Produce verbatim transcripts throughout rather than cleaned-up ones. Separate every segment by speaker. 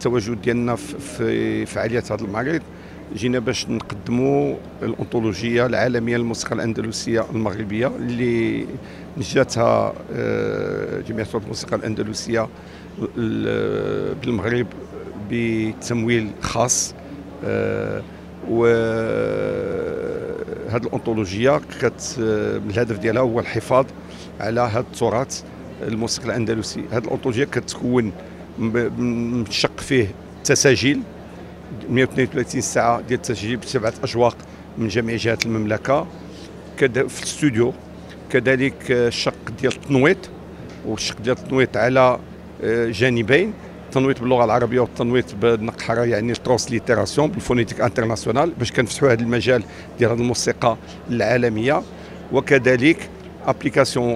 Speaker 1: التواجد ديالنا في فعاليات هذا المعرض جينا باش نقدموا الأنطولوجية العالمية للموسيقى الأندلسية المغربية اللي نجاتها جمعية الموسيقى الأندلسية بالمغرب بتمويل خاص. وهذه الأنطولوجية كانت الهدف ديالها هو الحفاظ على هذا التراث الموسيقى الأندلسي. هذه الأنطولوجية كتكون مشق فيه تساجيل مئة واثنين وثلاثين ساعة ديال التسجيل بسبعة أجواق من جميع جهات المملكة كذا في الاستوديو. كذلك الشق ديال التنويط، والشق ديال التنويط على جانبين، التنويط باللغة العربية والتنويط بالنقحرة يعني الترانسليتيراسيون بالفونيتيك انترناسيونال باش كنفتحوا هذا المجال ديال هذه الموسيقى العالمية. وكذلك ابليكاسيون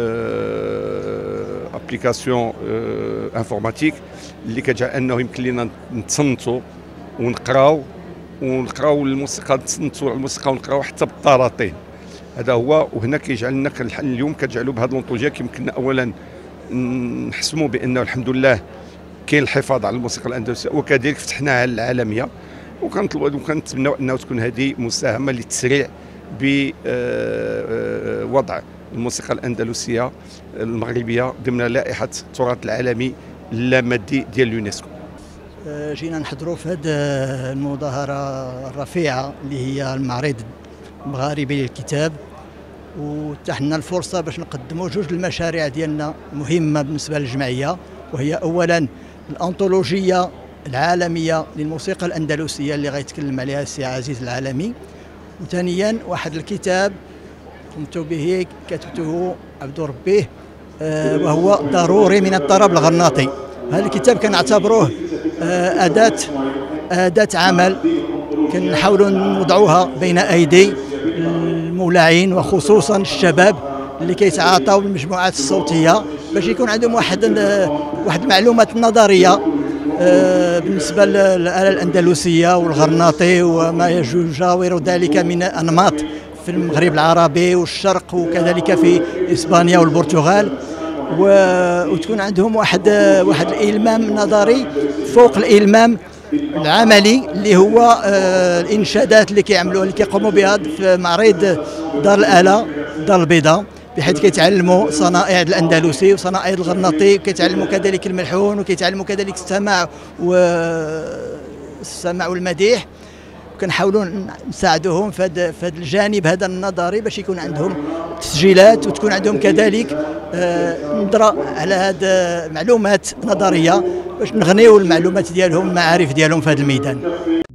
Speaker 1: ابليكاسيون انفورماتيك اللي كتجعل انه يمكن لنا نتصنتوا ونقراو ونقراو الموسيقى، نتصنتوا الموسيقى ونقراو حتى بالطراطين. هذا هو. وهنا كيجعل لنا اليوم كتجعلوا بهذه الأنطولوجية كيمكننا اولا نحسموا بانه الحمد لله كاين الحفاظ على الموسيقى الأندلسية، وكذلك فتحناها للعالمية. وكنتمناو انه تكون هذه مساهمة للتسريع بوضع الموسيقى الأندلسية المغربية ضمن لائحة التراث العالمي اللامادي ديال اليونسكو.
Speaker 2: جينا نحضروا في هذه المظاهرة الرفيعة اللي هي المعرض المغاربي للكتاب، وتحنا الفرصة باش نقدموا جوج المشاريع ديالنا مهمة بالنسبة للجمعية، وهي أولا الأنطولوجية العالمية للموسيقى الأندلسية اللي غيتكلم عليها السي عزيز العالمي، وثانيا واحد الكتاب قمت به كتبته عبد ربيه وهو ضروري من الطرب الغرناطي. هذا الكتاب كنعتبروه أداة أداة عمل كنحاولوا نوضعوها بين أيدي المولعين وخصوصا الشباب اللي كيتعاطاو بالمجموعات الصوتية باش يكون عندهم واحد واحد المعلومات نظرية بالنسبة للآلة الأندلسية والغرناطي وما يجاور ذلك من أنماط في المغرب العربي والشرق وكذلك في إسبانيا والبرتغال، وتكون عندهم واحد واحد الإلمام نظري فوق الإلمام العملي اللي هو الإنشادات اللي كيعملوها اللي كيقوموا بها في معرض دار الآلة دار البيضاء، بحيث كيتعلموا صنائع الأندلسي وصنائع الغرناطي، وكيتعلموا كذلك الملحون، وكيتعلموا كذلك السماع والسماع والمديح. كنحاولوا نساعدوهم في هذا في هذا الجانب هذا النظري باش يكون عندهم تسجيلات وتكون عندهم كذلك نظره على هذه معلومات نظريه باش نغنيو المعلومات ديالهم المعارف ديالهم في هذا الميدان.